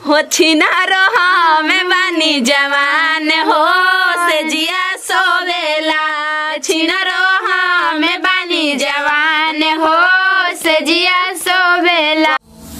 हो छिनारो में बानी जवान हो से जिया सोवेला छिनारो में बानी जवान हो से जिया सोवेला।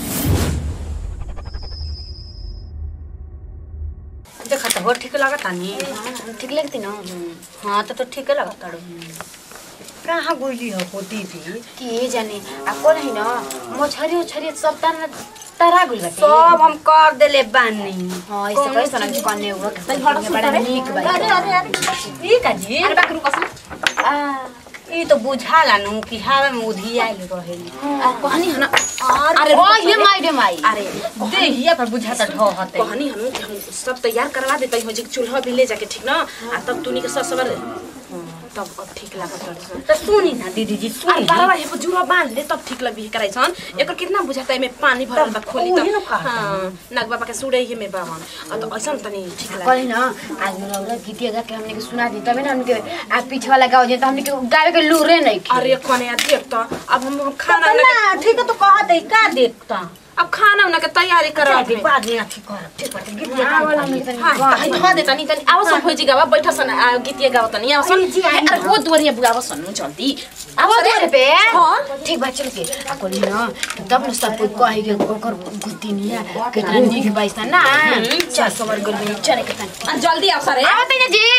देखा तो ठीक लगता नहीं ठीक लगती ना। हाँ तो ठीक लगता कहाँ गोली हो पोती भी के जाने आ कोन है ना मछरी उछरी सब तारा गुल बाटे सब हम कर देले बानी। हां ऐसे कैसे ना कने हुआ बड़ा नीक बा। अरे अरे अरे ई का जी अरे बाकरू कसम आ ई तो बुझाला नु कि हवा में उधियाइल रहे कहनी है ना। अरे ओ ये माई अरे देहिया पर बुझाता ढो हते कहनी हम कि हम सब तैयार करवा देते हो जे चूल्हा भी ले जाके ठीक ना आ तब तूनी के ससवर तब अब ठीक लागत तो सुनी ना दीदी जी सुनी बाबा हे को जुरा बांध ले तब ठीक लगी कराई छन एकर कितना बुझाता है में पानी भरल बा खोली तब हां नाग बाबा के सुड़े ही में बावन आ तो ऐसा तनी ठीक लागे कहनी ना आज रौरा गीतिया गा के हमने के सुना दी तबे ना हमने के आ पीछे वाला गाओ जे त हमने के गावे के लूरे नहीं की। अरे कोने देख तो अब हम खाना ना ठीक है तो कहत है का देखता अब खाना उना के तैयारी करा के बाद में ठीक कर ठीक कर गीतिया वाला में तनी हां धो दे तनी तनी आवसन होई जी गावा बैठा सन गीतिया गावा तनी आवसन अरे वो दुवरिया बुआवा सन जल्दी अब रे पे हां ठीक बा चल के आ कोनी ना तब न सब कोई कहे के ओकर गुतिनिया केतना नीक बाइस ना 400 वर्ग गल चले के तनी जल्दी आओ सरे आवत है जी।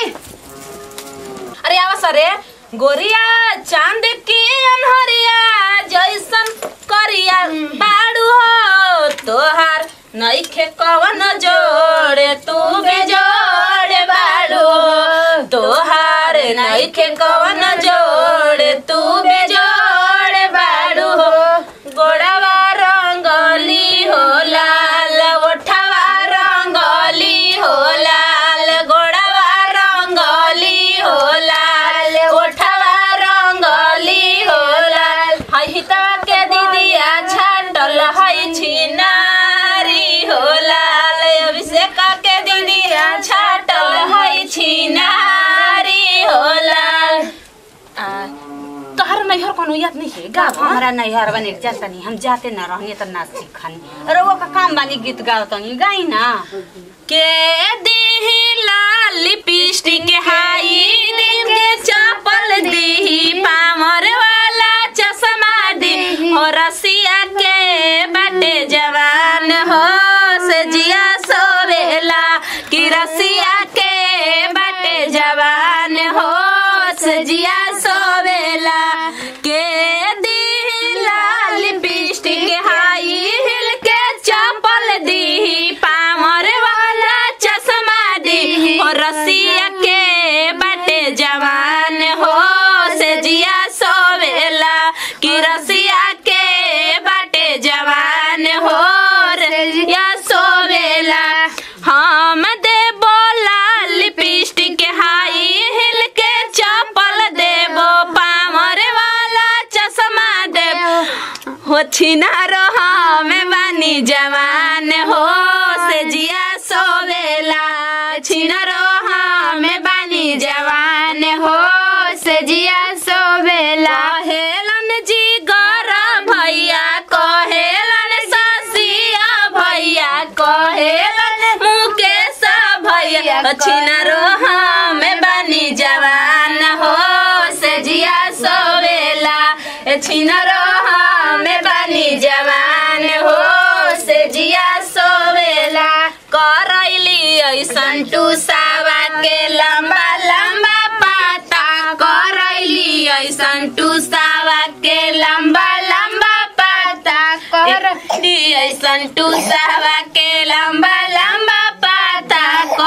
अरे आवा सरे गोरिया चांद की अनहरिया जैसन करिया बाड़ू हो तोहार नइखे कवन जोड़े तू बेजोड़े बाड़ू हो तोहार नइखे कवन जोड़े तू बेजोड़े बाड़ू हो गोड़वा रंगली हो लाल ओठवा रंगली हो लाल गोड़वा रंगली हो लाल ओठवा रंगली हो लाल हिता के दीदिया छाटल है छिनारी हो लाल अभिषेक के दीदिया छाटल है छिनारी हो लाल तोहर नैहर कोनो याद नहीं है गा हमारा नैहर बने जाता नहीं हम जाते ना रहने तो नाच सीखनी अरे वो का काम बानी गीत गावतनी गाई ना के दीही लाल लिपस्टिक हाई दिल के चपल दीही पामर वाला चश्मा दी हो रसिया के बाटे जवान हो से जिया सोवेला कि रसिया के बाटे जवान हो से जिया सोवेला के दीही लाल लिपस्टिक हाई हिल के चपल दीही पामर वाला चश्मा दी हो रसिया के बाटे जवान हो से जिया सोवेला कि रसिया के बाटे जवान हो से जिया सोवेला हम देबो लाल लिपस्टिक हाई हिल के चपल देबो पामर वाला चश्मा देबो हो छिनारो में बानी जवान हो से जिया सोवेला छिनारो में बानी जवान हो से जिया सोवेला हेलन जी गर भैया कहेलन ससिया भैया कहेलन मुकेश भैया छिनारो में बानी जवान हो से जिया सोवेला छिनारो में बानी जवान हो से जिया सोवेला करैली ऐसन टूसावा के लंबा लंबा पाता करैली ऐसन टूसावा के लंबा लंबा पाता करैली ऐसन टूसावा के लंबा लंबा पाता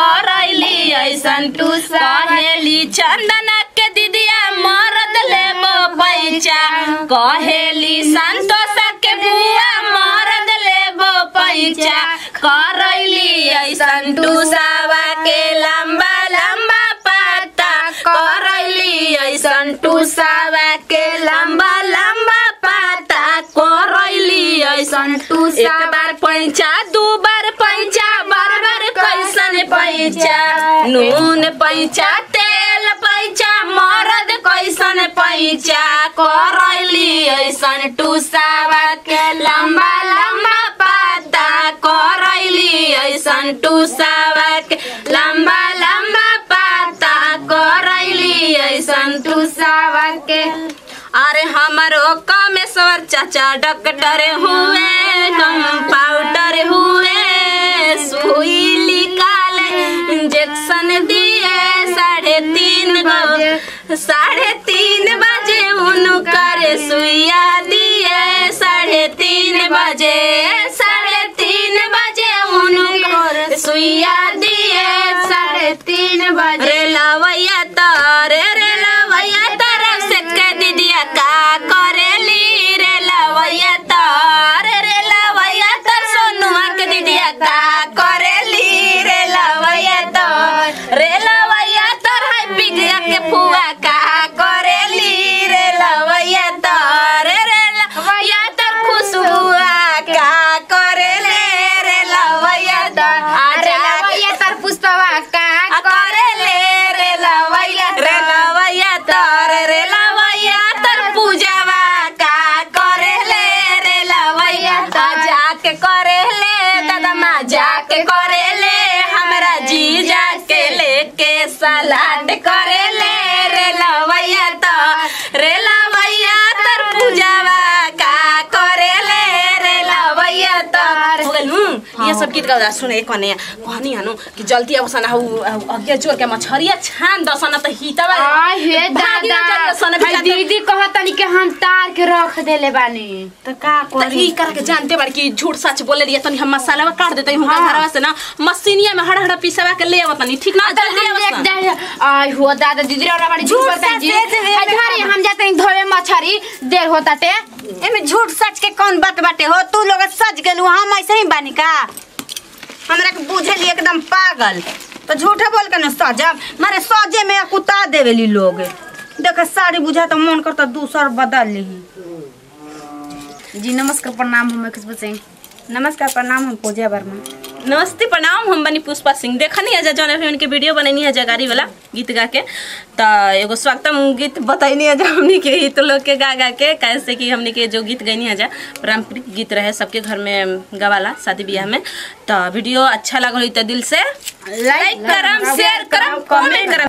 करैली ऐसन टूसा कहेली चंदना के दीदिया मरद लेबो पैचा कहेली संतोष के बुआ मरद लेबो पैचा करैली ऐसन टूसावा के लंबा लंबा पाता करैली ऐसन टूसावा के लंबा लंबा पाता करैली ऐसन टूसा एक बार पैचा दू बार पैचा बार बार कैसन पैचा नून पैचा तेल पैचा मरद कैसन पैचा करैली ऐसन टूसावा के लंबा लंबा पाता करैली संटू सावा के लंबा लंबा पाता करैली ऐसन टू सावा के। अरे हमारो कामेश्वर चाचा डॉक्टर हुए कंपाउंडर हुए सुई निकाले इंजेक्शन दिए 3:30 बजे उनकर सुइया दिए 3:30 बजे 3:30 बजे उनकर सुइया दिए 3:30 बजे। रे लवैया तारे रे लवैया तारा से के दीदिया का करेली रे लवैया तारे रे लवैया तार सोनुआ के दीदिया का करेली रे लवैया तार रे लवैया तार है बिगया के फुआ का करेली रे लवैया तार रे लवैया तार खुशबुआ का करेले रे लवैया तार अरे लवैया तार पुष्पवा का करेले रे लवैया तार रे लवैया तार पूजावा का करेले रे लवैया तार जाके करेले कदमा जाके करेले हमरा जी जाके लेके सलाद करेले रे लवैया तार पूजावा का करेले रे लवैया तार। हो गेल ये सब गीत गादा सुने कने कहनी हनु कि जल्दी अवसन अगे जोर के मछरिया छान दसन त हितवा आ हे दादा दीदी कहतनी कि हम तार के रख देले बानी त का करी ई कर के जानते बार कि झूठ सच बोले लिए तनी हम मसाला काट देते हम घरवा से ना मशीनिया में हड़ पिसवा के ले आवतनी ठीक ना जल्दी आवसन। आई हो दादा दीदी रे बड़ी झूठ बताई जी हरी हम जाते धोवे मछरी देर होता टे एमे झूठ सच के कौन बात बाटे हो तू लोग सच गेलू हम ऐसे ही बानी का हमरा के बुझली एकदम पागल तो झूठे बोल के न सजब मारे सजे में कुता देवेली लोग देख साड़ी बुझा तो मन करता दूसर बदल ली। जी नमस्कार प्रणाम हम खुशबू सिंह। नमस्कार प्रणाम हम पूजा वर्मा। नमस्ते प्रणाम हम बनी पुष्पा सिंह। देखनी है जौन हमन के वीडियो बनैनी है जगारी वाला गीत गा के त एगो स्वागतम गीत बताइनी है हमनी के हित लोग के गा गा के कैसे कि हमनी के जो गीत गैनी है जा पारंपरिक गीत रहे सबके घर में गवाला शादी ब्याह में। तो वीडियो अच्छा लगल तो दिल से लाइक करम शेयर करम कमेंट करम।